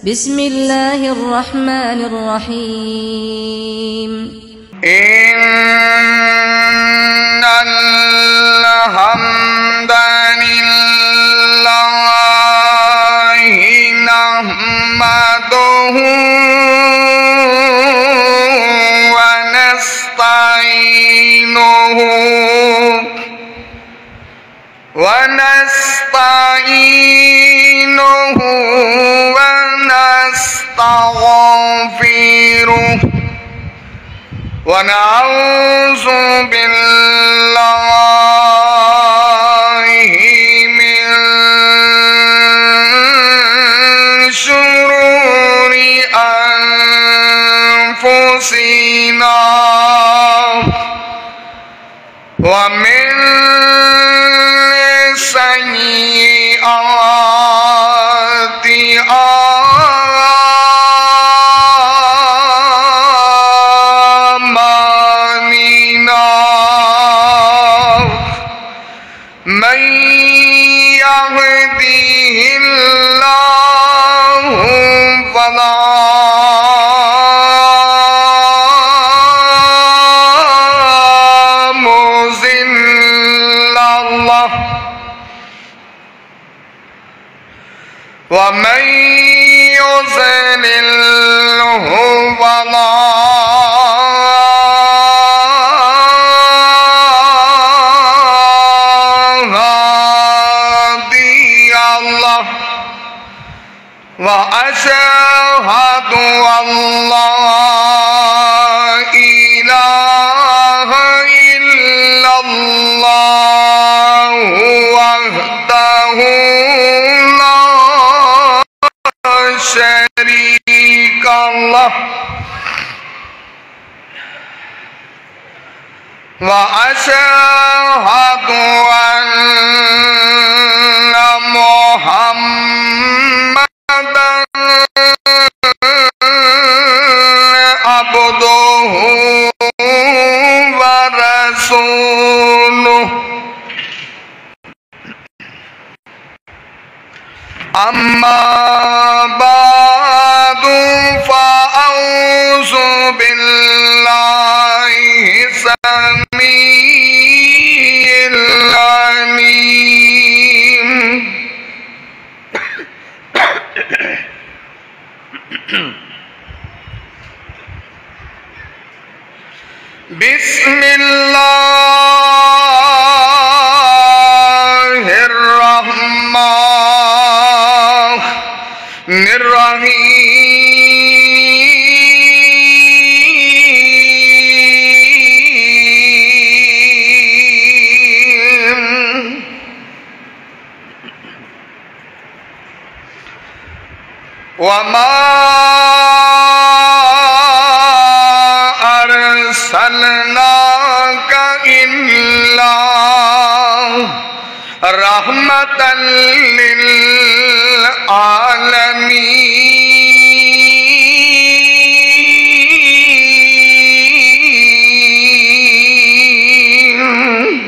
بسم الله الرحمن الرحيم إن الحمد لله نحمده ونستعينه ونستغفره ونعوذ بالله من شرور أنفسنا ومن سيئات أعمالنا من يهده الله فلا مضل له ومن يضلله فلا هادي له وأشهد أن لا إله إلا الله وحده لا شريك له وأشهد أن محمدا عبده ورسوله أما بعد فأعوذ بالله السميع العليم بسم الله الرحمن الرحيم وما أرسلناك إلا رحمة للعالمين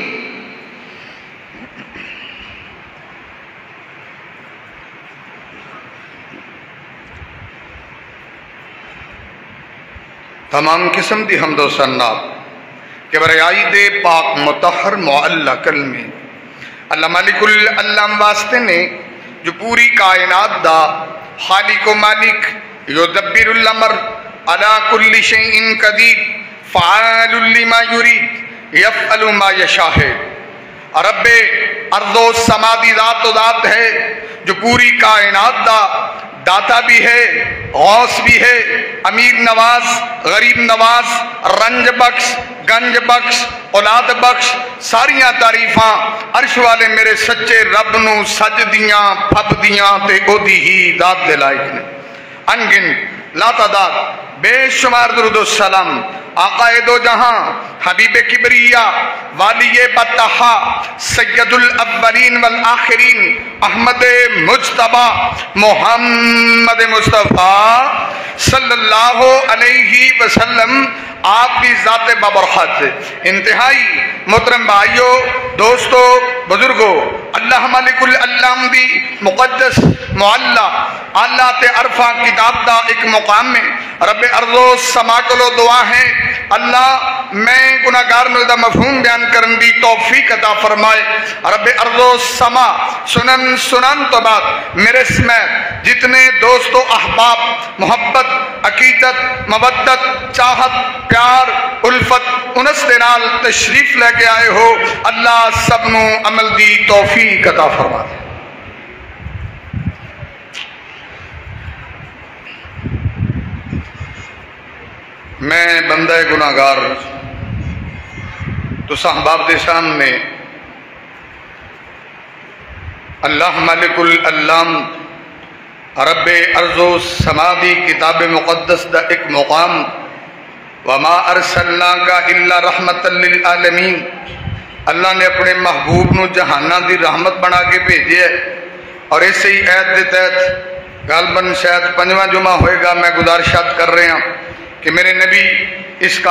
تمام قسم دی حمد و ثنا کہ برائے دے پاک مطہر معلّہ کلمے اللہ ملک العلم واسطے نے جو پوری کائنات دا خالق و مالک یدبر الامر علی کل شیء قدیر فعال لما یرید یفعل ما یشاء ہے رب ارض و سما دی ذات و ذات ہے جو پوری کائنات دا داتا بھی ہے، غوث بھی ہے، امیر نواز، غریب نواز، رنج بخش، گنج بخش، اولاد بخش، ساریاں تعریفاں عرش والے میرے سچے رب نو سج دیاں پھب دیاں تے او دی ہی ذات دے لائق نے۔ انگن لا تعداد بے شمار درود و سلام آقا دو جہاں حبیب کبریا والی بطحا سید الاولین والآخرین احمد مجتبی محمد مصطفیٰ صلی اللہ علیہ وسلم آپ کی ذات بابرکت سے۔ انتہائی محترم بھائیوں، دوستوں، بزرگوں، اللہ مالک العلام دی مقدس معلّہ اللہ تے عرفہ کتاب دا ایک مقام میں رب ارض و سما کولو دعا ہے اللہ میں گناہگار دا مفہوم بیان کرن دی توفیق عطا فرمائے۔ رب ارض و سما سنن تو بعد میرے سمیت جتنے دوست و احباب محبت، عقیدت، مودت، چاہت، پیار، الفت انس دے نال تشریف لے کے آئے ہو، اللہ سب نو عمل دی توفیق عطا فرما دے۔ میں بندہ گناہگار تو احباب دے سامنے اللہ مالک العلام رب ارض و سما دی کتاب مقدس دا ایک مقام وما ارسلناک الا رحمت للعالمین، اللہ نے اپنے محبوب نو جہاناں دی رحمت بنا کے بھیجے ہے۔ اور اسی عید دے تحت غالباً شاید 5واں جمعہ ہوئے گا، میں گزارشات کر رہے ہیں کہ میرے نبی اس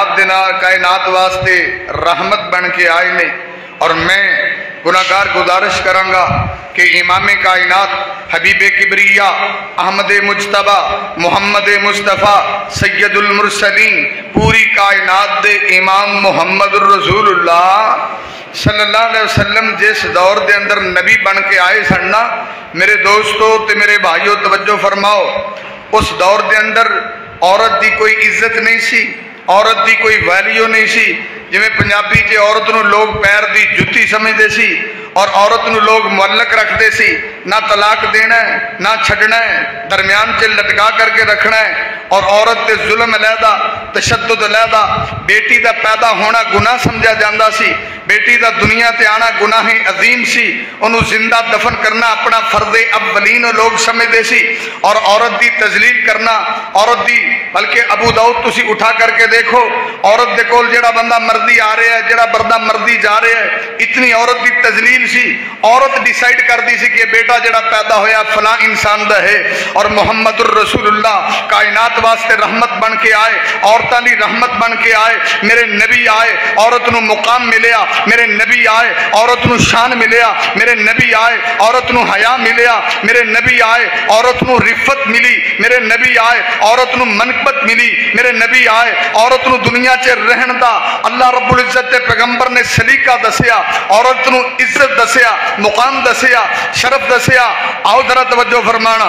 کائنات واسطے رحمت بن کے آئے نے، اور میں گناہگار گزارش کروں گا کہ امام کائنات حبیب کبریا احمد مجتبہ محمد مصطفیٰ سید المرسلین پوری کائنات دے امام محمد الرسول اللہ صلی اللہ علیہ وسلم جس دور دے اندر نبی بن کے آئے سننا، میرے دوستو تے میرے بھائیو توجہ فرماؤ، اس دور دے اندر عورت دی کوئی عزت نہیں سی، عورت دی کوئی ویلیو نہیں سی، جویں پنجابی چ عورت نو لوگ پیر دی جتی سمجھدے سی اور عورت نو لوگ معلق رکھتے سی، نہ طلاق دینا ہے نہ چھڈنا ہے، درمیان چ لٹکا کر کے رکھنا ہے، اور عورت تے ظلم علیحدہ، تشدد علیحدہ، بیٹی دا پیدا ہونا گناہ سمجھا جاندہ سی، بیٹی دا دنیا تے آنا گناہ عظیم سی، انہوں زندہ دفن کرنا اپنا فرض اولین لوگ سمجھدے سی، اور عورت دی تذلیل کرنا، عورت دی بلکہ ابو داؤد تسی اٹھا کر کے دیکھو، عورت دے کول جڑا بندہ مرضی آ رہا ہے، جڑا بردہ مرضی جا رہا ہے، اتنی عورت دی تذلیل سی، عورت ڈیسائیڈ کر دی سی کہ بیٹا جڑا پیدا ہویا فلاں انسان دا ہے، اور محمد الرسول اللہ کائنات واسطے رحمت بن کے آئے، عورتاں دی رحمت بن کے آئے، میرے نبی آئے، عورت نو مقام ملیا، میرے نبی آئے، عورت نو شان ملیا، میرے نبی آئے، عورت نو حیا ملیا، میرے نبی آئے، عورت نو رفت ملی، میرے نبی آئے، عورت نو منقبت ملی، میرے نبی آئے، عورت نو دنیا چ رہن دا اللہ رب العزت دے پیغمبر نے سلیقہ دسیا، عورت نو عزت دسیا، مقام دسیا، شرف دسیا۔ آؤ ذرا توجہ فرمانا،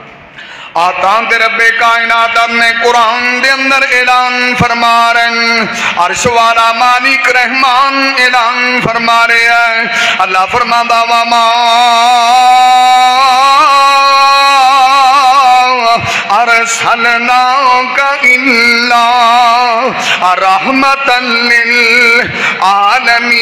آتان دے رب کائنات اپنے قرآن دے اندر اعلان فرما رہے ہیں، عرش والا مالک رحمان اعلان فرما رہے ہیں، اللہ فرما دا وما ارسلناک الا رحمتا للعالمین۔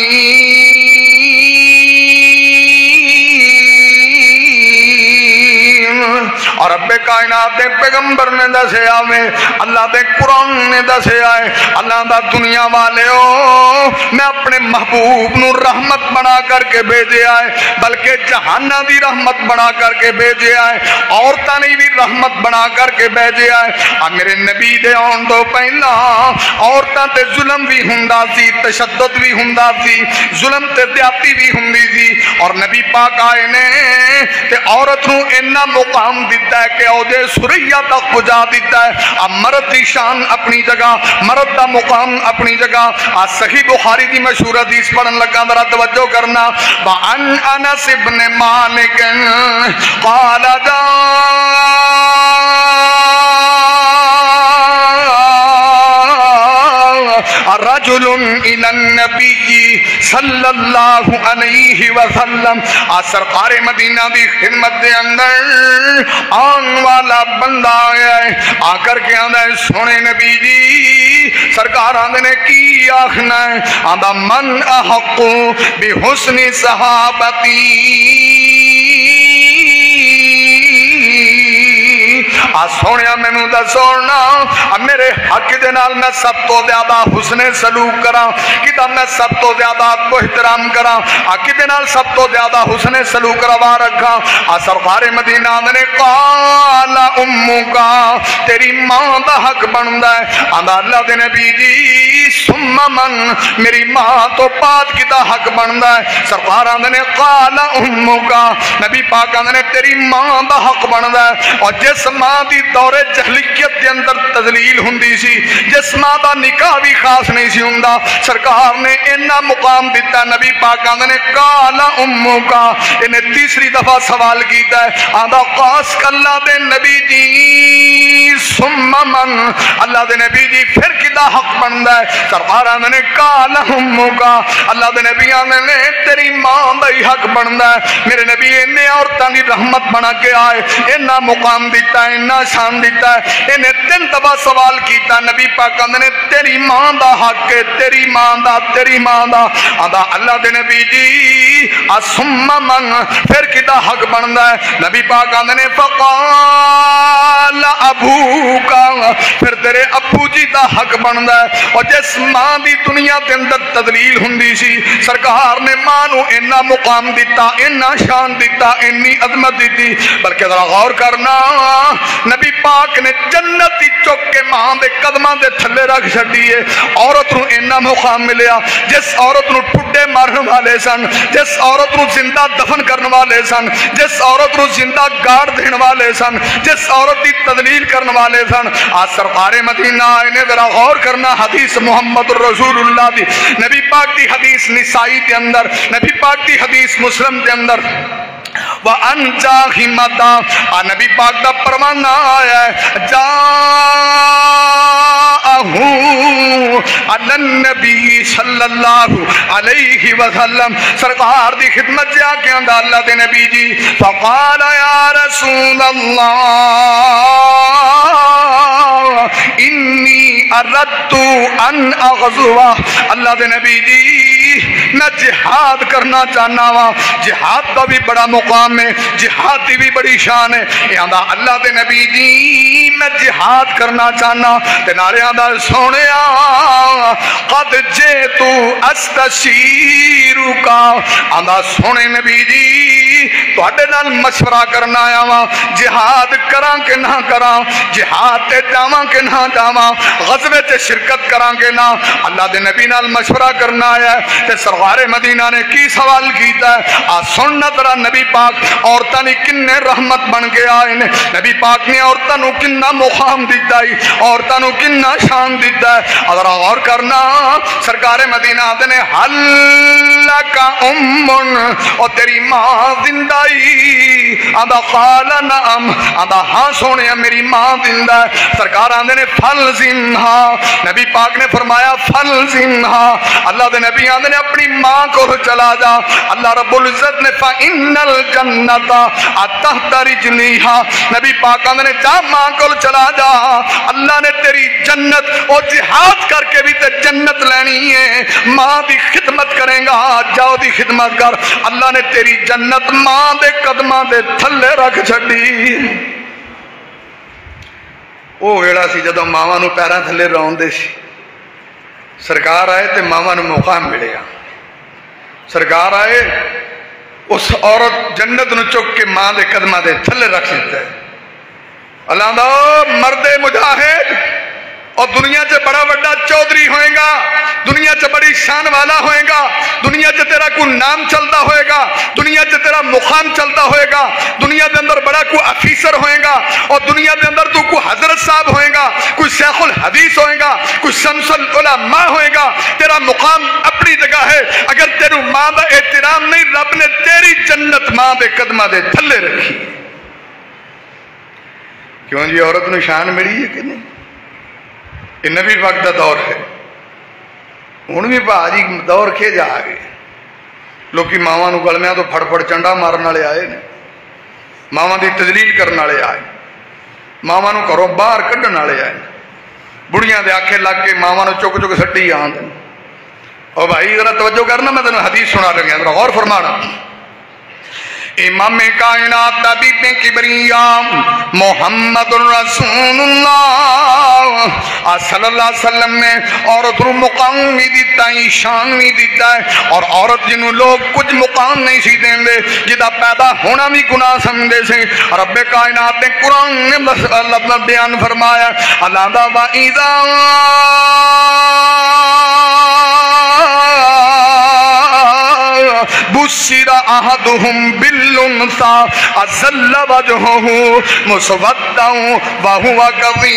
اور رب کائنات دے پیغمبر نے دسیا میں، اللہ دے قرآن نے دسیا ہے، اللہ دا دنیا والیو میں اپنے محبوب نو رحمت بنا کر کے بھیجیا ہے، بلکہ جہانہ دی رحمت بنا کر کے بھیجیا ہے، عورتاں نے بھی رحمت بنا کر کے بھیجیا ہے۔ میرے نبی دے آن تو پہلا عورتاں تے ظلم بھی ہوندا سی، تشدد بھی ہوندا سی، ظلم تے زیادتی بھی ہوندی سی، اور نبی پاک آئے نے تے عورت نو اتنا مقام دیتا ہے کہ عہدے سریہ تک پہنچا دیتا ہے۔ اب مرد دی شان اپنی جگہ، مرد دا مقام اپنی جگہ۔ آج صحیح بخاری دی مشہور حدیث پڑھن لگا، ذرا توجہ کرنا، وعن انس بن مالک قال رجل الى النبی صلی اللہ علیہ وسلم، سرکار مدینہ دی خدمت دے اندر آن والا بندہ آیا ہے، آ کر کے آندہ ہے سونے نبی جی، سرکار آندھے نے کی آخنا ہے، آندھا من احق بحسن صحابتی، سونیا میں نو دا سونا میرے حق دے نال میں سب تو زیادہ حسن سلوک کراں، کتا میں سب تو زیادہ کو احترام کراں، حق دے نال سب تو زیادہ حسن سلوک روا رکھاں۔ سرکار مدینہ نے قال امکا، تیری ماں دا حق بندا ہے۔ آندا اللہ دے نبی جی ثم من میری ماں تو بعد کدا حق بندا ہے؟ سرکار آندے نے قال امک، نبی پاک آندے نے تیری ماں دا حق بندا ہے۔ اور جس ماں دی دور جہلیت دے اندر تذلیل ہوندی سی، جس ماں دا نکاح بھی خاص نہیں سی ہوندا، سرکار نے اینا مقام دیتا۔ نبی پاک آندے نے قال امک، انہیں تیسری دفعہ سوال کیتا ہے، آندا قاس اللہ دے نبی جی ثم من، اللہ دے نبی جی پھر کدا حق بندا ہے؟ سرکار آندے نے قال امک، اللہ دے نبی آندے نے تیری ماں دا ہی حق بندا ہے۔ میرے نبی انہیں عورتاں دی رحمت بنا کے آئے، اینا مقام دیتا ہے، اینا شان دیتا ہے۔ انہیں 3 دفعہ سوال کیتا، نبی پاک آندے نے تیری ماں دا حق ہے، تیری ماں دا، تیری ماں دا۔ آندا اللہ دے نبی جی ثم من پھر کدا حق بندا ہے؟ نبی پاک آندے نے فقال ابوک، پھر تیرے ابو جی دا حق بندا ہے۔ اور جس ماں دی دنیا دے اندر تذلیل ہوندی سی، سرکار نے ماں نو اینا مقام دیتا، اینا شان دیتا، اینی عظمت دیتی۔ بلکہ ذرا غور کرنا، نبی پاک نے جنت دی چک کے ماں دے قدماں دے تھلے رکھ چھڈی ہے۔ عورت نو اینا مقام ملیا، جس عورت نو ٹھڈے مارن والے سن، جس عورت نو زندہ دفن کرن والے سن، جس عورت نو زندہ گاڑ دین والے سن، جس عورت دی تذلیل کرن والے سن، آج سرکار مدینہ انہیں ذرا غور کرنا، حدیث محمد رسول اللہ دی، نبی پاک دی حدیث نسائی دے اندر، نبی پاک دی حدیث مسلم دے اندر، وَأَنْجَا ہِمَتَا، نبی پاک دا پروانہ آیا ہے، علی النبی صلی اللہ علیہ وسلم، سرکار دی خدمت جا کے اندھا اللہ دے نبی جی، فقال یا رسول اللہ انی اردت ان اغزوہ، اللہ دے نبی جی میں جہاد کرنا چاہنا وا۔ جہاد کا بھی بڑا مقام ہے، جہاد کی بھی بڑی شان ہے۔ یہ آندا اللہ دے نبی جی میں جہاد کرنا چاہنا، تے نالے آندا سونیا قد جیتو استشیرک، آندا سونے نبی جی تواڈے نال مشورہ کرنا آیا وا، جہاد کراں کہ نہ کراں، جہاد تے جاواں کہ نہ جاواں، غزوے تے شرکت کراں کہ نہ، اللہ دے نبی نال مشورہ کرنا آیا ہے۔ تے سرکار مدینہ نے کی سوال کیتا ہے، آ سننا ذرا نبی پاک عورتاں نے کنے رحمت بن کے آئے نے، نبی پاک نے عورتاں نو کنا مقام دیتا ہے، عورتاں نو کنا شان دیتا ہے۔ اگر غور کرنا، سرکار مدینہ آتے نے حل لکا امن، اور تیری ماں زندہ ہی؟ آدھا قال نعم، آدھا ہاں سونے میری ماں زندہ ہے۔ سرکار آتے نے فلزمہا، نبی پاک نے فرمایا فلزمہا، اللہ دے نبی آتے نے اپنی ماں کو چلا جا۔ اللہ رب العزت نے فَإِنَّ الْجَنَّةَ تَحْتَ رِجْلِهَا، نبی پاک آتے نے جا ماں کو چلا جا، اللہ نے تیری جنت اور جہاد کر کے بھی تے جنت لینی ہے، ماں دی خدمت کریں گا، جاؤ دی خدمت کر، اللہ نے تیری جنت ماں دے قدماں دے تھلے رکھ چھڈی۔ وہ ویڑا سی جدوں ماواں نو پیراں تھلے روندے سی، سرکار آئے تے ماواں نو مقام ملیا۔ سرکار آئے اس عورت جنت نو چک کے ماں دے قدماں دے تھلے رکھ دیتا ہے۔ اللہ دا مرد مجاہد اور دنیا چ بڑا بڑا چودھری ہوئے گا، دنیا چ بڑی شان والا ہوئے گا، دنیا چ تیرا کوئی نام چلتا ہوئے گا، دنیا چ تیرا مقام چلتا ہوئے گا، دنیا دے اندر بڑا کوئی افیسر ہوئے گا، اور دنیا دے اندر تو کوئی حضرت صاحب ہوئے گا، کوئی شیخ الحدیث ہوئے گا، کوئی شمس العلماء ہوئے گا، تیرا مقام اپنی جگہ ہے، اگر تیرو ماں دا احترام نہیں، رب نے تیری جنت ماں دے قدمہ دے تھلے رکھی۔ کیوں جی عورت نو شان ملی ہے کہ نہیں؟ یہ نبی پاک دا دور ہے، ہن بھی بھاجی دور کے جا گئے، لوکی ماواں نو گلمیاں تو پھڑ پھڑ چنڈا مارن والے آئے نے، ماواں دی تذلیل کرن والے آئے، ماواں نو گھروں باہر کڈن والے آئے، بڑیاں دے آکھے لگ کے ماواں نو چک چک سٹی آندے۔ او بھائی ذرا توجہ کرنا، میں تینوں حدیث سنا لگا، ذرا غور فرمانا۔ امام کائنات طبیب کبریا محمد رسول اللہ صلی اللہ علیہ وسلم نے عورت رو مقام بھی دیتا ہے، شان بھی دیتا ہے، اور عورت جنہوں لوگ کچھ مقام نہیں سی دیں دے، جدا پیدا ہونا بھی گناہ سمجھے سے، رب کائنات نے قرآن نے لفظ بیان فرمایا اللہ دا وَإِذَا بُشِّرَ أَحَدُهُمْ بِالْأُنثَىٰ ظَلَّ وَجْهُهُ مُسْوَدًّا وَهُوَ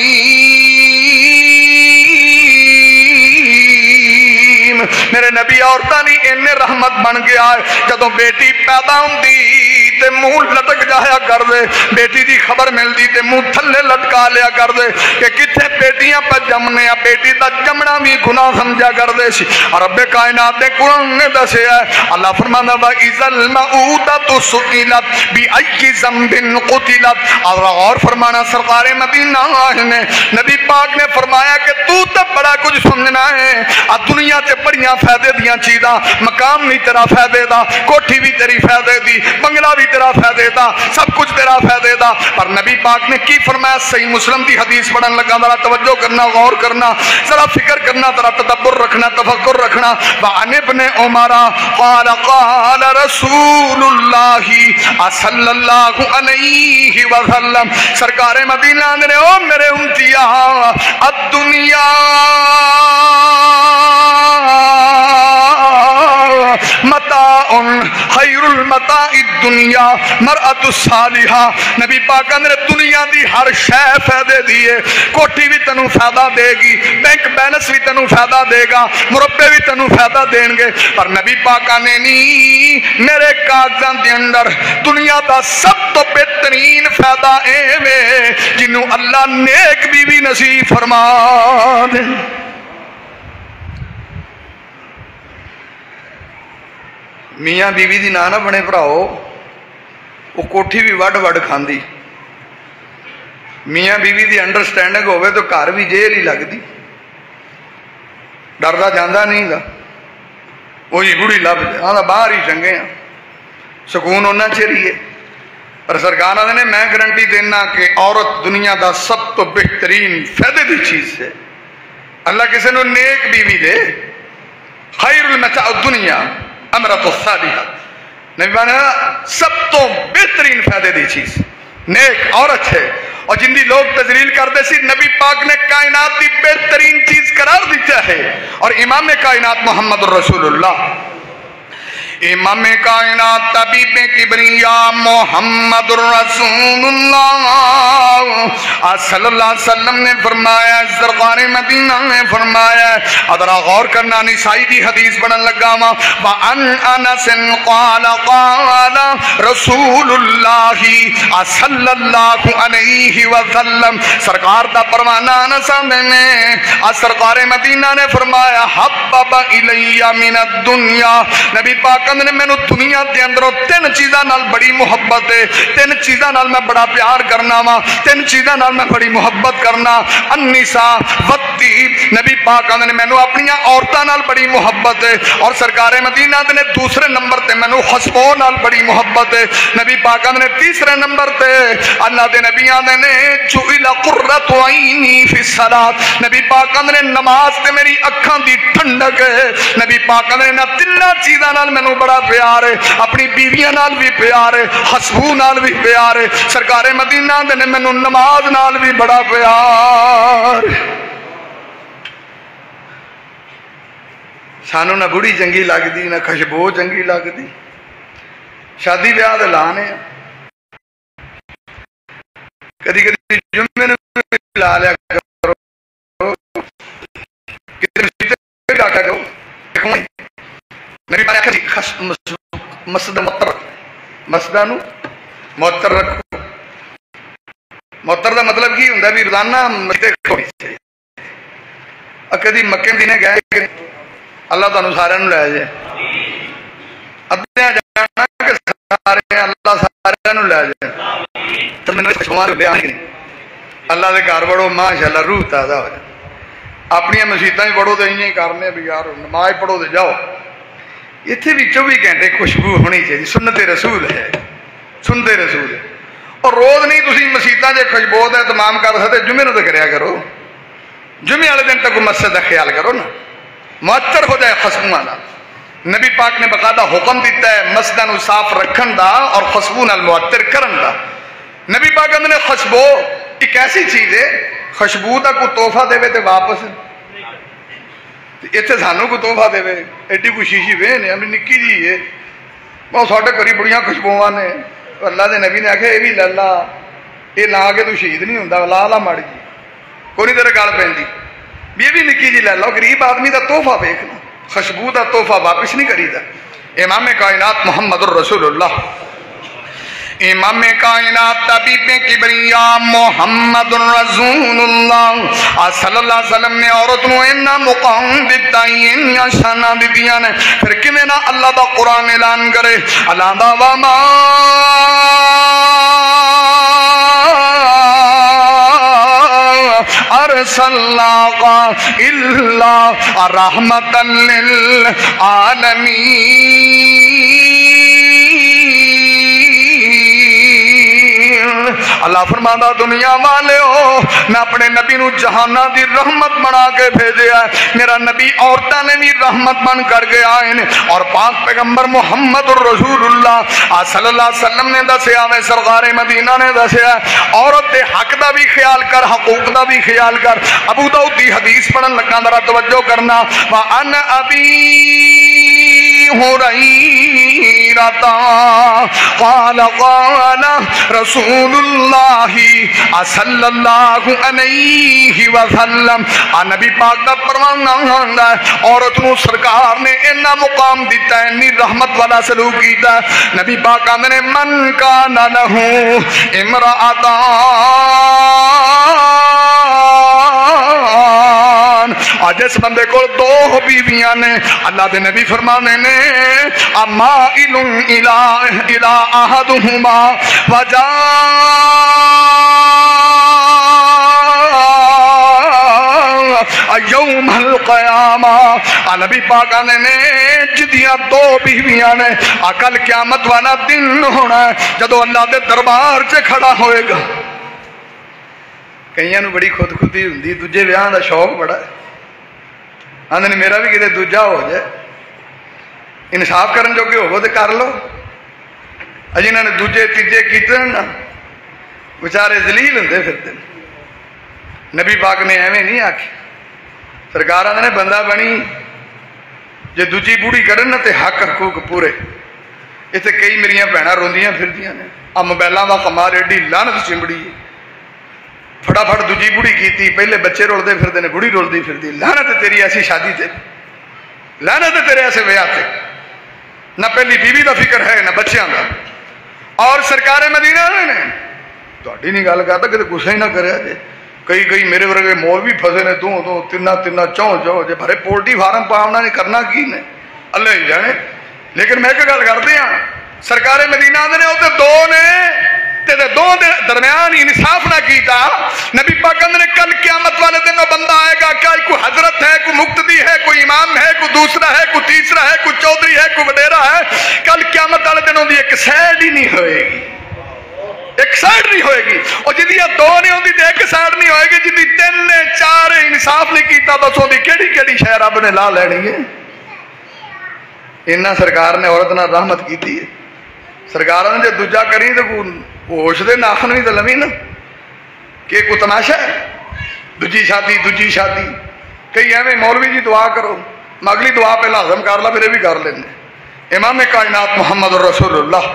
كَظِيمٌ۔ میرے نبی عورتاں نہیں انہیں رحمت بن گیا ہے، جدوں بیٹی پیدا ہوندی تے منہ لٹک جایا کر دے، بیٹی دی خبر مل دی تے منہ تھلے لٹکا لیا کر دے کہ کتھے بیٹیاں پہ جمنے ہیں، بیٹی دا جمنا بھی گناہ سمجھا کر دے سی۔ رب کائنات نے قرآن نے دسے ہے، اللہ فرمانا وَإِذَا الْمَوْءُودَةُ سُئِلَتْ بِأَيِّ ذَنبٍ قُتِلَتْ، اور فرمانا سرکار مدینہ نے نبی پاک نے فرمایا کہ تو تب بڑا کچھ سمجھنا ہے، دنیا تے بڑیاں فائدے دیاں چیزاں، مقام نہیں تیرا فائدے دا، کوٹھی بھی تیری فائدے دی، بنگلہ بھی تیرا فائدے دا، سب کچھ تیرا فائدے دا، پر نبی پاک نے کی فرمایا؟ صحیح مسلم دی حدیث پڑھن لگا، ذرا توجہ کرنا، غور کرنا، ذرا فکر کرنا، ذرا تدبر رکھنا، تفکر رکھنا۔ وعن ابن عمر قال قال رسول اللہ صلی اللہ علیہ وسلم، سرکار مدینہ نے او میرے امتیا الدنیا متاع خیر المتاع الدنیا مرأۃ الصالحہ، نبی پاک نے دنیا دی ہر شے فائدے دیے، کوٹھی بھی تنوں فائدہ دے گی، بینک بیلنس بھی تنوں فائدہ دے گا، مربے بھی تنوں فائدہ دیں گے، پر نبی پاک نے نہیں، میرے کاغذاں دے اندر دنیا دا سب تو بہترین فائدہ اے وے جنوں اللہ نیک بیوی نصیب فرما دے۔ میاں بیوی دی نہ بنے بھراؤ، وہ کوٹھی بھی وڈ وڈ کھاندی، میاں بیوی دی انڈرسٹینڈنگ ہوئے تو گھر بھی جیل ہی لگتی، ڈردا جانا نہیں گا، وہی بڑھی لب جانا باہر ہی چنگے ہیں، سکون ہونا چاہیے۔ پر سرکار نے میں گارنٹی دینا کہ عورت دنیا دا سب تو بہترین فائدے دی چیز ہے، اللہ کسی نے نیک بیوی دے، خیر المتاع الدنیا امرۃ الصالحہ، نبی مانا سب تو بہترین فائدے دی چیز نیک عورت ہے، اور جن دی لوگ تذلیل کرتے سی نبی پاک نے کائنات دی بہترین چیز قرار دیتا ہے، اور امام کائنات محمد رسول اللہ، امام کائنات طبیب کبریا محمد رسول اللہ صلی اللہ علیہ وسلم نے فرمایا، سرکار مدینہ نے فرمایا، ادرا غور کرنا، نسائی دی حدیث پڑھن لگا وا، وان انس قال قال رسول اللہ صلی اللہ علیہ وسلم، سرکار دا پروانہ انس نے، سرکار مدینہ نے فرمایا حبب الی من الدنیا، نبی پاک نے میں دنیا دے اندروں تین چیزاں نال بڑی محبت ہے، تین چیزاں نال میں بڑا پیار کرنا وا، تین چیزاں نال میں بڑی محبت کرنا، النساء والطیب، نبی پاک نے میں اپنی عورتاں نال بڑی محبت ہے، اور سرکار مدینہ نے دوسرے نمبر تے میں خسبو نال بڑی محبت ہے، نبی پاک نے تیسرے نمبر تے اللہ دے نبیاں نے جعل قرۃ عینی فی الصلاۃ، نبی پاک نے نماز تے میری اکھاں دی ٹھنڈک ہے، نبی پاک نے نہ تیناں چیزاں نال مینوں بڑا پیار ہے، اپنی بیویاں نال بھی پیار ہے، خسبو نال بھی پیار ہے، سرکار مدینہ نے مینوں نماز نال بھی بڑا پیار۔ سانو نہ بڑی چنگی لگتی، نہ خوشبو چنگی لگتی، شادی بیاہ دے لانے کدی کدی جمعے نوں لا لیا کرو، کدی آکھا کرو نبی پاک مسجد معطر، مسجداں نوں معطر رکھو، معطر دا مطلب کی ہوندا بھی روزانہ مسجد کھڑی چاہیے، کدی مکے مدینے گئے اللہ تانوں سارے نوں لے جائے، ادھے جانا کہ سارے اللہ سارے نوں لے جائے، تو میں شمار لے آنے اللہ دے گھر بڑھو ماشاءاللہ روح تازہ ہو جائے، اپنی مسیتاں بھی پڑھو تو انہیں کرنے بھی یار نماز پڑھو تو جاؤ، اتنے بھی 24 گھنٹے خوشبو ہونی چاہیے، سنت رسول ہے، سنتے رسول ہے. اور روز نہیں تسی مسیتاں جے خوشبو دا اہتمام کر سکتے جمعے نوں تے کریا کرو. جمعے والے دن تک مسجد کا خیال کرو نا, معطر ہو جائے خوشبو نال. نبی پاک نے باقاعدہ حکم دیتا ہے مسجداں نوں صاف رکھن دا اور خوشبو نال معطر کرن دا. نبی پاک نے خوشبو ایک ایسی چیز ہے, خوشبو دا کوئی تحفہ دے تے واپس اتنے سانوں کو تحفہ دے, ایڈی کوئی شیشی وین ہے نکی جی ہے, بہت ساڈے گھر بڑیاں خوشبو نے. اللہ دے نبی نے آخیا یہ بھی لا لا, یہ لا کے تو شہید نہیں ہوتا, لا لا ماڑی جی کوئی نہیں تیرے گل پہ, یہ بھی نکی جی لا لو. غریب آدمی دا تحفہ ویکھنا, خوشبو دا تحفہ واپس نہیں کریدا. امام کائنات محمد الرسول اللہ, امام کائنات طبیب کبریا محمد رسول اللہ صلی اللہ علیہ وسلم نے عورت نو اینا مقام دیتا ہی انیا شانہ دیتیاں نے, پھر کمیں نہ اللہ دا قرآن اعلان کرے اللہ دا وما ارسلناک الا رحمتا للعالمین. اللہ فرماتا دنیا والے ہو میں اپنے نبی نو جہانہ دی رحمت بنا کے بھیجیا ہے. میرا نبی عورتوں نے بھی رحمت بن کر کے آئے ہیں, اور پاک پیغمبر محمد الرسول اللہ صلی اللہ علیہ وسلم نے دسیا میں سرکار مدینہ نے دسیا عورت دے حق دا بھی خیال کر, حقوق دا بھی خیال کر. ابو داؤد دی حدیث پڑھن لگا ذرا توجہ کرنا. وان ابی ہریرہ قال قال رسول اللہ صلی اللہ علیہ وسلم, نبی پاک دا فرمان ہے عورت نو سرکار نے اتنا مقام دیتا ہے, اتنی رحمت والا سلوک کیتا ہے. نبی پاک آندے نے من کان لہ امرأتان, جس بندے کو دو بیویاں نے, اللہ دے نبی فرمانے نے مائل الی احدہما وجاء یوم القیامہ, نبی پاک نے جدیاں دو بیویاں نے کل قیامت والا دن ہونا ہے جدو اللہ دے دربار سے کھڑا ہوئے گا. کئیاں نو بڑی خود خودی ہوندی, دوجے ویاہ دا شوق بڑا ہے, آندے میرا بھی کدے دوجا ہو جائے, انصاف کرن جو کہ ہوو تے کر لو. جنہاں نے دوجے تیجے کیتے نا بیچارے ذلیل ہوندے پھرتے. نبی پاک نے ایویں نہیں آکھی, سرکار آندے نے بندہ بنی جے دوجی بوڑھی کرن تے حق حقوق پورے. اتنے کئی میریاں بھیناں روندیاں پھردیاں نے, موبائلاں دا کمال ایڈی لعنت چمڑی فٹافٹ دوجی بوڑھی کیتی, پہلے بچے رولدے پھردے نے, بوڑھی رولدی پھردی. لعنت تیری ایسی شادی تے, لعنت تیرے ایسے ویاہ تے, نہ پہلی بیوی دا فکر ہے نہ بچیاں دا. اور سرکار مدینہ نے تہاڈی نہیں گل کردا کہ غصہ ہی نہ کریا جے. کئی میرے ورگے مولوی پھسے نے دو تین چوں جے بھرے پولٹری فارم پاؤنا نے کرنا کی نے اللہ ہی جانے. لیکن میں ایک گل کرتے ہیں, سرکار مدینہ نے وہ دو نے تے دو درمیان انصاف نہ کیتا. نبی پاک نے کل قیامت والے دن بندہ آئے گا, کیا کوئی حضرت ہے, کوئی مقتدی ہے, کوئی امام ہے, کوئی دوسرا ہے, کوئی تیسرا ہے, کوئی چودھری ہے, کوئی وڈیرا ہے. کل قیامت والے دن دی ایک سائڈ ہی نہیں ہوئے گی, ایک سائڈ نہیں ہوئے گی. اور جدی دو نہیں ہوندی تے ایک سائڈ نہیں ہوئے گی. جدی تین نے چار انصاف نہیں کیتا دسو دی کیڑی کیڑی شے رب نے لا لینی ہے. انہاں سرکار نے عورت نال رحمت کیتی ہے. سرکار نے جے دوجا کری تے ہوش دے ناخن بھی تو لوی نا, کہ کوئی تماشا ہے دوجی شادی. کئی ایویں مولوی جی دعا کرو, میں اگلی دعا پہلے ہضم کر لا پھر یہ بھی کر لینے. امام کائنات محمد الرسول اللہ,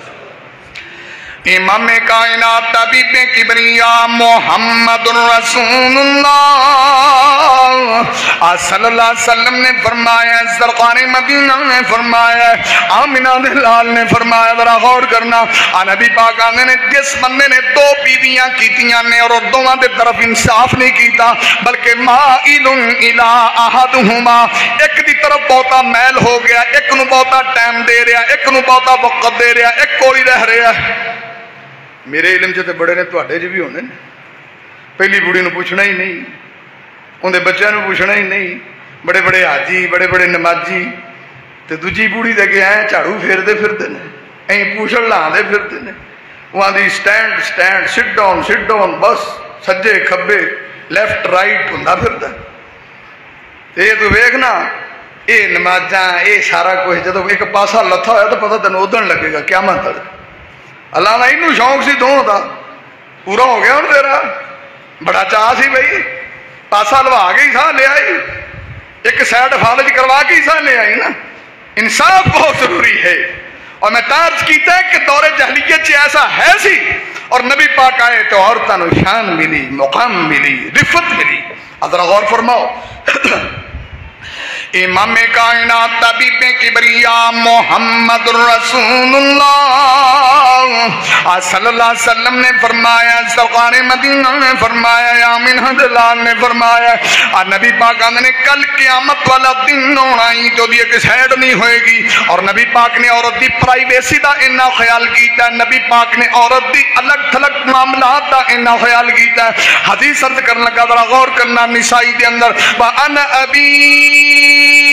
امام کائنات طبیب کبریا محمد رسول اللہ صلی اللہ علیہ وسلم نے فرمایا, سرکار مدینہ نے فرمایا, آمنہ دلال نے فرمایا, ذرا غور کرنا. نبی پاک آنے نے جس بندے نے دو بیویاں کیتیاں نے اور دونوں دے طرف انصاف نہیں کیتا بلکہ مائل الی احدہما, ایک دی طرف بہتا میل ہو گیا, ایک نو بہتا ٹائم دے رہا, ایک نو بہتا وقت دے رہا, ایک کوئی رہ رہا ہے. میرے علم سے بڑے نے تواڈے بھی ہونے, پہلی بوڑھی نو پوچھنا ہی نہیں, اندر بچوں نو پوچھنا ہی نہیں. بڑے بڑے حاجی, بڑے بڑے نمازی تے دوجی بوڑھی دے کے آئے جھاڑو پھیردے پھردے نے. پوچھل لاندے پھرتے ہیں وہاں دی سٹینڈ سٹینڈ سٹ ڈاؤن بس سجے کھبے لیفٹ رائٹ ہوندا پھردا تے تو ویکھنا اے نمازاں اے سارا کچھ جدوں ایک پاسا لتھا ہویا تو پتہ تینوں ادھن لگے گا قیامت تک اللہ نے اینوں شوق سی دوں دا پورا ہو گیا ہن تیرا بڑا چاہ سی بھائی پاسا لوا کے ہی سا لے آئی ایک سائڈ فالج کروا کے ہی سا لے آئی نا انصاف بہت ضروری ہے اور میں تارج کیتا ہے کہ دور جہلیت ایسا ہے سی اور نبی پاک آئے تو عورتوں کو شان ملی مقام ملی رفت ملی ذرا غور فرماؤ امام کائنات طبیب کبریا محمد رسول اللہ صلی اللہ علیہ وسلم نے فرمایا سرکار مدینہ نے فرمایا یا منہج لال نے فرمایا نبی پاک نے کل قیامت والا دن ہونا ہی تو دی ایک سائڈ نہیں ہوئے گی اور نبی پاک نے عورت دی پرائیویسی دا اتنا خیال کیتا ہے نبی پاک نے عورت دی الگ تھلگ معاملات دا اتنا خیال کیتا ہے حدیث عرض کرنے لگا ذرا غور کرنا نسائی دے اندر وَأَنَا أَبِي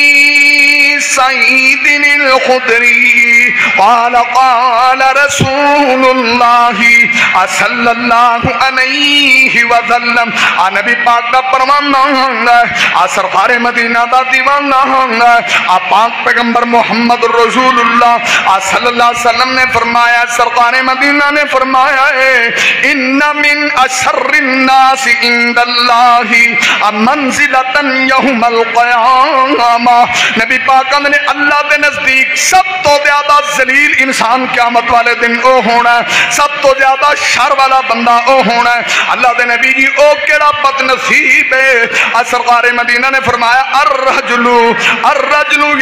سعید الخدری قال قال رسول اللہ صلی اللہ علیہ وسلم نبی پاک دا پروانہ سرکار مدینہ دا دیوانہ پاک پیغمبر محمد رسول اللہ صلی اللہ علیہ وسلم نے فرمایا سرکار مدینہ نے فرمایا ان من اشر الناس عند اللہ منزلۃ یوم القیامہ نبی پاک نے اللہ دے نزدیک سب تو زیادہ ذلیل انسان قیامت والے دن او ہونا ہے سب تو زیادہ شر والا بندہ او ہونا ہے اللہ دے نبی جی او کیڑا بد نصیب ہے سرکار مدینہ نے فرمایا الرجل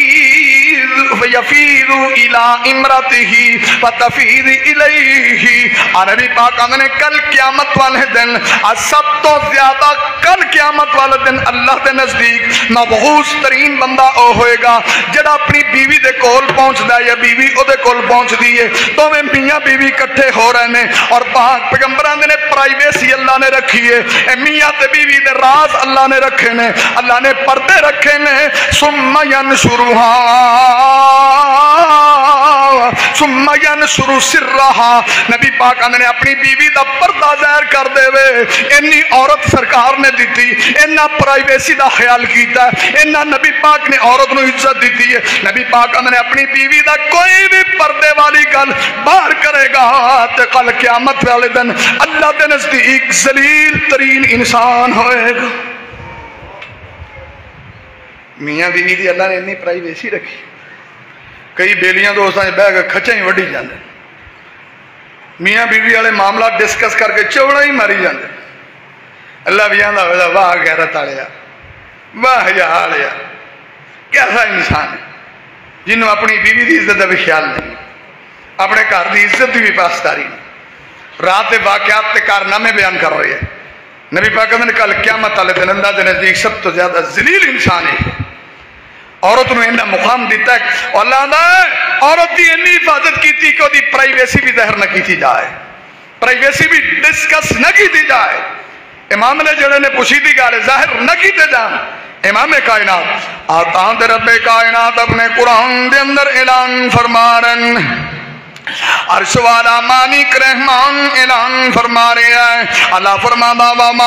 یفیض الی امرته فتفیض الیہ نبی پاک نے کل قیامت والے دن سب تو زیادہ کل قیامت والے دن اللہ دے نزدیک مبعوث ترین بندہ او ہوئے گا جڑا اپنی بیوی دے کول پہنچدا ہے یا بیوی او دے کول پہنچدی ہے دوویں میاں بیوی اکٹھے ہو رہے ہیں اور پاک پیغمبراں نے پرائیویسی اللہ نے رکھی ہے اے میاں تے بیوی دے راز اللہ نے رکھے نے اللہ نے پردے رکھے نے ثم ینشر سرها نبی پاک نے اپنی بیوی دا پردہ ظاہر کر دے وے اینی عورت سرکار نے دتی اینا پرائیویسی دا خیال کیتا ہے اینا نبی پاک نے عورت نو عزت دیتی ہے نبی پاک نے اپنی بیوی دا کوئی بھی پردے والی گل باہر کرے گا تے کل قیامت والے دن اللہ دے نزدیک ذلیل ترین انسان ہوئے گا میاں بیوی دی اللہ نے اتنی پرائیویسی رکھی کئی بیلیاں دوستاں بہ کے کھچاں ہی وڈی جاندے میاں بیوی والے معاملات ڈسکس کر کے چوڑا ہی ماری جاندے اللہ بھی آندا ہوئے واہ غیرت والیا واہ حیا والیا کیسا انسان ہے جنہوں اپنی بیوی دی عزت کا بھی خیال نہیں اپنے گھر دی عزت کی بھی پاسداری نہیں رات کے واقعات کے کارنامے بیان کر رہے ہیں نبی پاک نے کل قیامت والے دن اللہ دے نزدیک سب تو زیادہ ذلیل انسان ہے عورت نے اتنا مقام دیتا ہے اور اللہ نے عورت کی اتنی حفاظت کی تھی کہ وہ پرائیویسی بھی ظاہر نہ کی جائے پرائیویسی بھی ڈسکس نہ کی جائے امام نے جڑے نے پوشیدی گل ظاہر نہ کیتے جان امام کائنات آتان دے رب کائنات اپنے قرآن دے اندر اعلان فرما رہے عرش والا مالک رحمان اعلان فرما رہے ہیں اللہ فرماتا وما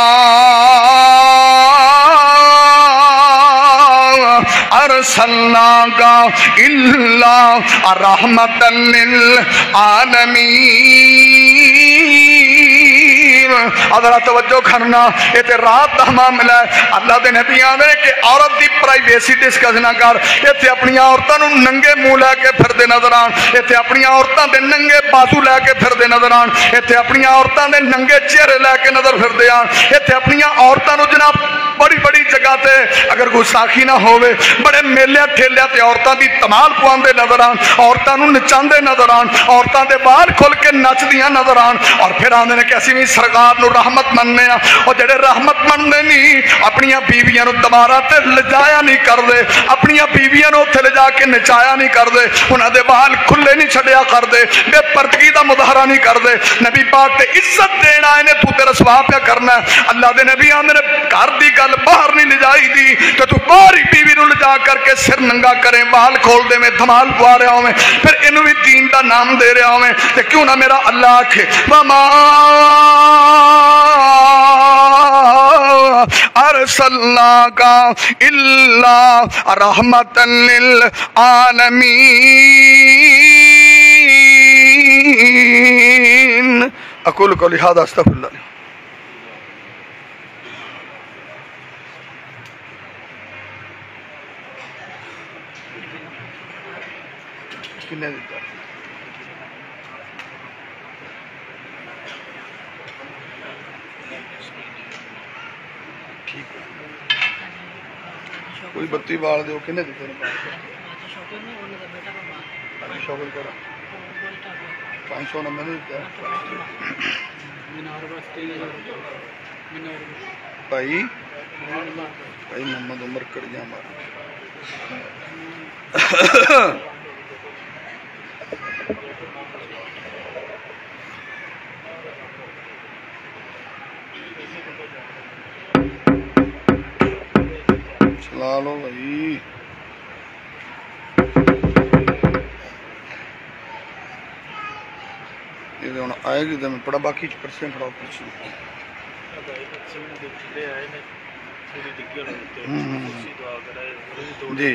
ارسلناک الا رحمۃ للعالمین ذرا توجہ کرنا یہ تے رات دا معاملہ ہے اللہ دے نبی آندے کہ عورت دی پرائیویسی ڈسکس نہ کر ایتھے اپنی عورتاں نوں ننگے منہ لے کے پھردے نظر آن ایتھے اپنی عورتاں دے ننگے بازو لے کے پھردے نظر آن ایتھے اپنی عورتاں دے ننگے چہرے لے کے نظر پھردے آن ایتھے اپنی عورتاں نوں جناب بڑی بڑی جگہ تے اگر گستاخی نہ ہوئے بڑے میلے ٹھیلے تے عورتاں دی تمال پواندے نظر آن عورتاں نوں نچاندے نظر آن عورتاں دے بال کھل کے نچدیاں نظر آن اور پھر آندے نے کہ اسی وی سرکار نو رحمت مننے ہیں اور جڑے رحمت مننے نہیں اپنی بیویاں نو دوبارہ تے لجایا نہیں کردے اپنی بیویاں نو اوتھے لے جا کے نچایا نہیں کردے انہاں دے بال کھلے نہیں چھڈیا کردے بے پردگی دا مظاہرہ نہیں کردے نبی پاک تے عزت دینا ہے نے تو تے رسوا پیا کرنا ہے اللہ دے نبی آندے نے گھر دی گل باہر نہیں لے لجائی دی تو تو باری بیوی نو لجا کر کے سر ننگا کریں بال کھول دے میں دھمال پوا رہا ہوں پھر انہوں بھی دین دا نام دے رہا ہوں تے کیوں نہ میرا اللہ آکھے وما ارسلناک الا رحمتا للعالمین اقول قولی ھذا استغفر اللہ لي کنے دیتا کوئی بتی بال دے کنے دیتے ہیں شوکر کرا 500 نمبر نہیں دیتا بھائی محمد عمر کڑیاں مارا چلا لو بھائی یہ آئے گی تو میں پڑا باقی پرسنٹ کھڑا پوچھ جی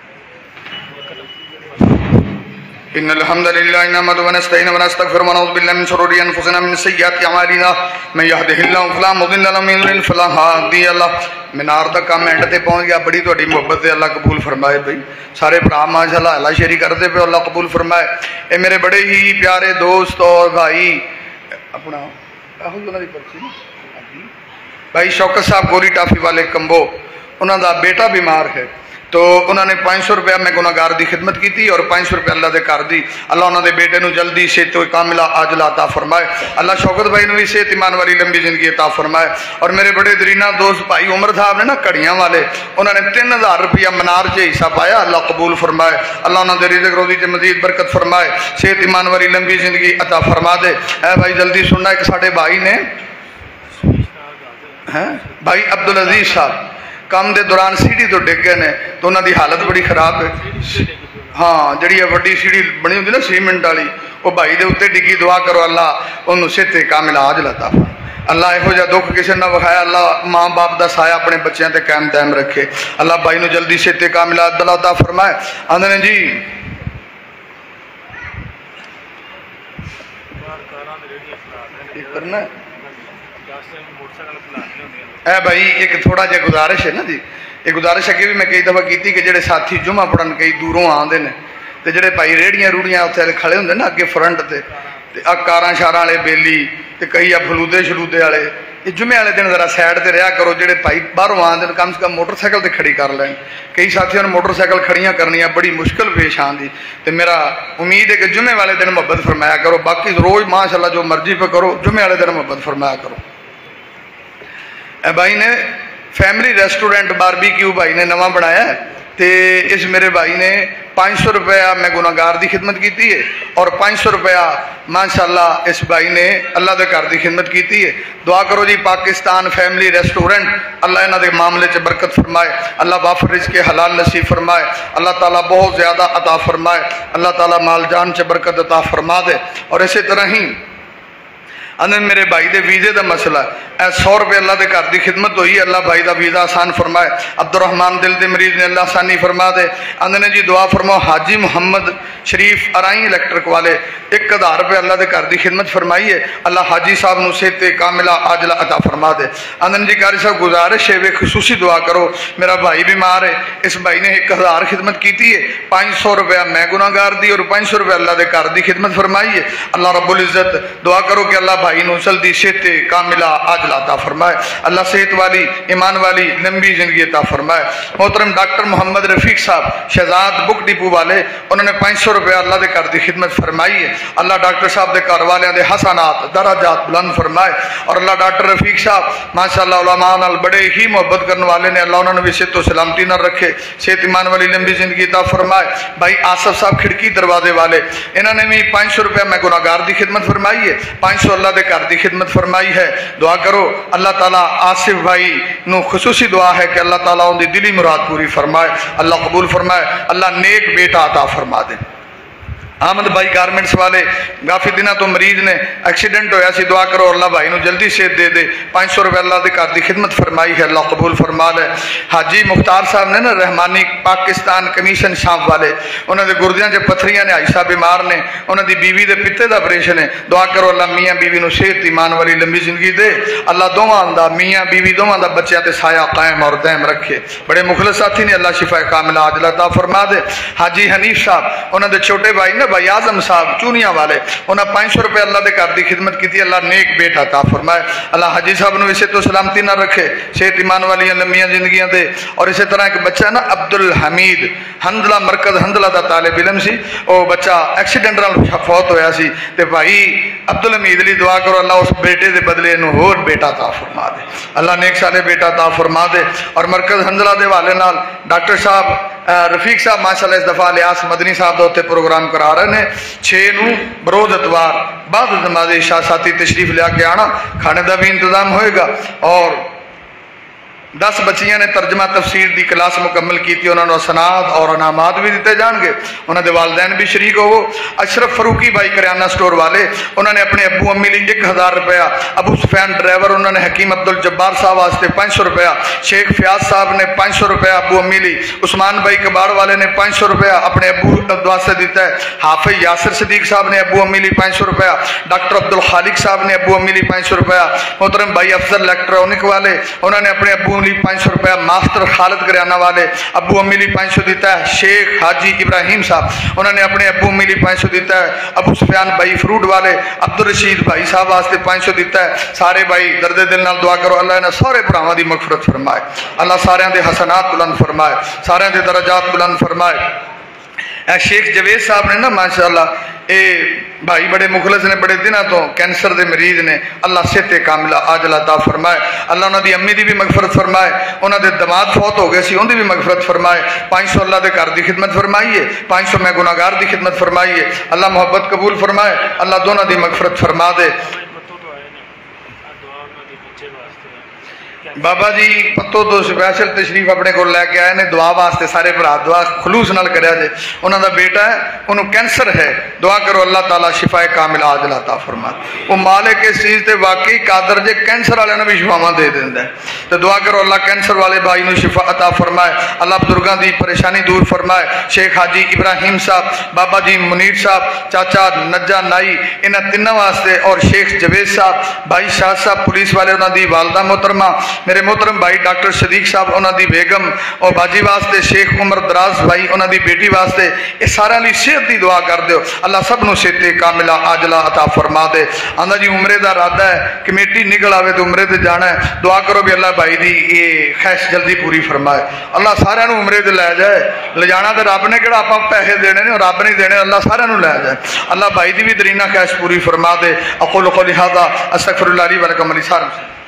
ان الحمد لله نحمده ونستعينه ونستغفره ونعوذ بالله من شرور انفسنا ومن سيئات اعمالنا من يهده الله فلا مضل له ومن يضلل فلا هادي له مینار دا کام اینڈ تے پہنچ گیا بڑی تہاڈی محبت تے اللہ قبول فرمائے بھائی سارے بھرا ماشاءاللہ اللہ شیری کرتے پہ اللہ قبول فرمائے اے میرے بڑے ہی پیارے دوست اور بھائی اپنا بھائی شوکت صاحب گوری ٹافی والے کمبو انہوں دا بیٹا بیمار ہے تو انہوں نے 500 روپیہ میں گناہگار دی خدمت کی تھی اور 500 روپیہ اللہ دے کر دی اللہ انہوں دے بیٹے نو جلدی صحت کاملہ عاجلہ عطا فرمائے اللہ شوکت بھائی نو بھی صحت ایمان والی لمبی زندگی عطا فرمائے اور میرے بڑے درینہ دوست بھائی عمر صاحب نے نا کڑیاں والے انہوں نے 3000 روپیہ منار سے حصہ پایا اللہ قبول فرمائے اللہ انہوں دے رزق روزی سے مزید برکت فرمائے صحت ایمان والی لمبی زندگی عطا فرما دے اے بھائی جلدی سننا ایک ساڑھے بھائی نے بھائی عبدالعزیز صاحب کام دے دوران سیڑھی تو ڈگ گئے نے تو انہوں دی حالت بڑی خراب ہے ہاں جڑی ہے وڈی سیڑھی بنی ہوتی نا سیمنٹ والی وہ بھائی دے اتنے ڈگی دعا کرو اللہ انہوں صحت کاملہ عاجلہ عطا فرمائے اللہ یہو جا دکھ کسی نہ وکھایا اللہ ماں باپ دا سایہ اپنے بچیاں تے قائم دائم رکھے اللہ بھائی نو جلدی صحت کاملہ عاجلہ عطا فرمائے آندھنے جی کرنا ہے اے بھائی ایک تھوڑا جا گزارش ہے نا جی یہ گزارش ہے کہ بھی میں کئی دفعہ کی تھی کہ جڑے ساتھی جمعہ پڑھن کئی دوروں آندے نے تے جڑے بھائی ریڑیاں روڑیاں اتنے کھڑے ہوندے نا اگے فرنٹ تے کاراں شاراں والے بیلی تے کئی فلودے شلودے والے یہ جمعے والے دن ذرا سائڈ تے رہا کرو جڑے بھائی باہروں آندے کم سے کم موٹر سائیکل تے کھڑی کر لین کئی ساتھیوں نے موٹر سائیکل کھڑیاں کرنیاں بڑی مشکل پیش آندی تے میرا امید ہے کہ جمعے والے دن محبت فرمایا کرو باقی روز ماشاءاللہ جو مرضی پہ کرو جمعے والے دن محبت فرمایا کرو اے بھائی نے فیملی ریسٹورنٹ باربیکیو بھائی نے نواں بنایا ہے تے اس میرے بھائی نے 500 روپیہ میں گناہگار دی خدمت کیتی ہے اور 500 روپیہ ماشاءاللہ اس بھائی نے اللہ دے گھر دی خدمت کیتی ہے دعا کرو جی پاکستان فیملی ریسٹورنٹ اللہ انہاں دے معاملے چ برکت فرمائے اللہ وافر رزق حلال نصیب فرمائے اللہ تعالیٰ بہت زیادہ عطا فرمائے اللہ تعالیٰ مال جان چ برکت عطا فرما دے اور اسی طرح ہی اندر میرے بھائی دے ویزے دا مسئلہ ہے 100 روپے اللہ دے گھر دی خدمت ہوئی اللہ بھائی دا ویزا آسان فرمائے عبدالرحمن دل دے مریض نے اللہ آسانی فرما دے اندر جی دعا فرماؤ حاجی محمد شریف ارائیں الیکٹرک والے 1000 روپے اللہ دے گھر دی خدمت فرمائی ہے اللہ حاجی صاحب نو صحت کاملہ عاجلہ عطا فرما دے اندر جی قاری صاحب گزارش ہے وہ خصوصی دعا کرو میرا بھائی بیمار ہے اس بھائی نے 1000 خدمت کیتی ہے 500 روپیہ میں گناہگار دی اور 500 روپے اللہ دے گھر دی خدمت فرمائی ہے اللہ رب العزت دعا کرو کہ اللہ بھائی نو جلدی صحت کاملہ عاجلہ عطا فرمائے اللہ صحت والی ایمان والی لمبی زندگی عطا فرمائے محترم ڈاکٹر محمد رفیق صاحب شہزاد بک ڈپو والے انہوں نے 500 روپے اللہ دے گھر دی خدمت فرمائی ہے اللہ ڈاکٹر صاحب دے گھر والوں دے حسنات درجات بلند فرمائے اور اللہ ڈاکٹر رفیق صاحب ماشاءاللہ علماء نال بڑے ہی محبت کرنے والے نے اللہ انہوں نے بھی صحت و سلامتی نہ رکھے صحت ایمان والی لمبی زندگی عطا فرمائے بھائی آصف صاحب کھڑکی دروازے والے انہوں نے بھی 500 روپے میں گناہگار دی خدمت فرمائی ہے 500 اللہ دے دے گھر دی خدمت فرمائی ہے. دعا کرو اللہ تعالیٰ آصف بھائی نو خصوصی دعا ہے کہ اللہ تعالیٰ ان دی دلی مراد پوری فرمائے, اللہ قبول فرمائے, اللہ نیک بیٹا عطا فرما دے. احمد بھائی گارمنٹس والے کافی دنوں تو مریض نے, ایکسیڈنٹ ہویا سی, دعا کرو اللہ بھائی نو جلدی صحت دے دے. 500 روپے اللہ دے گھر دی خدمت فرمائی ہے, اللہ قبول فرما لے. حاجی مختار صاحب نے نا رحمانی پاکستان کمیشن شام والے, انہوں دے گردیاں چ پتھریاں نے, عائشہ بیمار نے, انہوں دی بیوی دے پتے دا آپریشن ہے. دعا کرو اللہ میاں بیوی نو صحت ایمان والی لمبی زندگی دے, اللہ دوواں دا میاں بیوی دوواں دا بچیاں تے سایہ قائم اور دائم رکھے. بڑے مخلص ساتھی نے, اللہ شفا کاملہ عاجلہ عطا فرما دے. حاجی حنیف صاحب انہوں دے چھوٹے بھائی نا بھائی اعظم صاحب چونیاں والے, انہوں 500 روپے اللہ دے گھر دی خدمت کی, اللہ نیک بیٹا عطا فرمائے. اللہ حاجی صاحب نو اسے تو سلامتی نہ رکھے, صحت ایمان والی لمبیاں زندگیاں دے. اور اسی طرح ایک بچہ ہے نا عبد الحمید ہندلہ, مرکز ہندلہ دا طالب علم سی, وہ بچہ ایکسیڈنٹ نال فوت ہویا سی, تے بھائی عبد الحمید لی دعا کرو اللہ اس بیٹے دے بدلے نو اور بیٹا عطا فرما دے, اللہ نیک صالح بیٹا عطا فرما دے. اور مرکز ہندلہ دے والے نال ڈاکٹر صاحب رفیق صاحب ماشاءاللہ اس دفعہ الیاس مدنی صاحب دے اوتے پروگرام کرا رہے ہیں. 6 نو بروز اتوار بعد نماز عشاء ساتھی تشریف لیا کے آنا, کھانے دا بھی انتظام ہوئے گا. اور 10 بچیاں نے ترجمہ تفسیر دی کلاس مکمل کی تھی, انہوں نے سناد اور انعامات بھی دیتے جان گے, انہوں نے والدین بھی شریک ہو. اشرف فروقی بھائی کریانہ سٹور والے, انہوں نے اپنے ابو امی لی 1000 روپیہ. ابو سفیان ڈرائیور انہوں نے حکیم عبدالجبار صاحب واسطے 500 روپیہ. شیخ فیاض صاحب نے 500 روپیہ ابو امی لی. عثمان بھائی کباڑ والے نے 500 روپیہ اپنے ابو واسطے دیتا ہے. حافظ یاسر صدیق صاحب نے ابو امی لی 500 روپیہ. ڈاکٹر عبدالخالق صاحب نے ابو امی لی 500 روپیہ. محترم بھائی افضل الیکٹرونک والے, انہوں نے اپنے ابو 500 روپیہ. ماسٹر خالد گریانہ والے ابو امیلی 500 دیتا ہے. شیخ حاجی ابراہیم صاحب انہوں نے اپنے ابو امیلی 500 دیتا ہے. ابو سفیان بھائی فروٹ والے عبدالرشید بھائی صاحب واسطے 500 دیتا ہے. سارے بھائی درد دل نال دعا کرو اللہ نے سارے بھراواں دی مغفرت فرمائے, اللہ سارے دے حسنات بلند فرمائے, سارے دے درجات بلند فرمائے. شیخ جوید صاحب نے نا ماشاءاللہ اے بھائی بڑے مخلص نے, بڑے دنوں تو کینسر دے مریض نے, اللہ صحت کاملہ عاجلہ عطا فرمائے. اللہ انہوں دی امی دی بھی مغفرت فرمائے, انہوں دے دماد فوت ہو گئے سی ان دی بھی مغفرت فرمائے. 500 اللہ دے گھر دی خدمت فرمائیے, 500 میں گناہگار دی خدمت فرمائیے. اللہ محبت قبول فرمائے, اللہ دونوں دی مغفرت فرما دے. بابا جی پتو تو سپیشل تشریف اپنے کو لے کے آئے نے, دعا واسطے سارے بھرا دعا خلوص نال کریا جے. انہوں دا بیٹا ہے, انہوں کینسر ہے, دعا کرو اللہ تعالیٰ شفا کاملہ عاجلہ عطا فرما. وہ مالک اس چیز تے واقعی قادر جے, کینسر والے نے بھی شفاواں دے دیندا ہے. تو دعا کرو اللہ کینسر والے بھائی نو شفا عطا فرمائے, اللہ بزرگاں دی پریشانی دور فرمائے. شیخ حاجی ابراہیم صاحب, بابا جی منیر صاحب, چاچا نجا نائی, انہاں تینوں واسطے, اور شیخ جوید صاحب, بھائی شاہ صاحب پولیس والے, انہاں دی والدہ محترمہ, میرے محترم بھائی ڈاکٹر صدیق صاحب انہاں دی بیگم, اور باجی واسطے شیخ عمر دراز بھائی انہاں دی بیٹی واسطے, یہ سارے لی صحت دی دعا کر دیو, اللہ سب نو صحت کاملہ عاجلہ عطا فرما دے. آندا جی عمرے دا ارادہ ہے, کمیٹی نکل آوے تو عمرے تے جانا ہے, دعا کرو بھی اللہ بھائی دی یہ خواہش جلدی پوری فرمائے. اللہ سارے نو عمرے تے لے جائے, لے جانا تے رب نے کہڑا آپاں پیسے دینے نے, اور رب نہیں دینے, اللہ سارے نو لے جائے. اللہ بھائی دی بھی درینہ خواہش پوری فرما دے. اقول قولی ھذا استغفر اللہ لی ولکم ولسائر